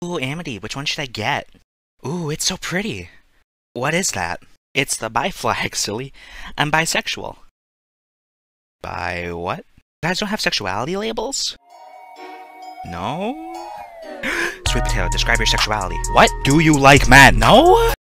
Ooh, amity, which one should I get? Ooh, it's so pretty. What is that? It's the bi flag, silly. I'm bisexual. Bi what? You guys don't have sexuality labels? No? Sweet potato, describe your sexuality. What? Do you like men? No?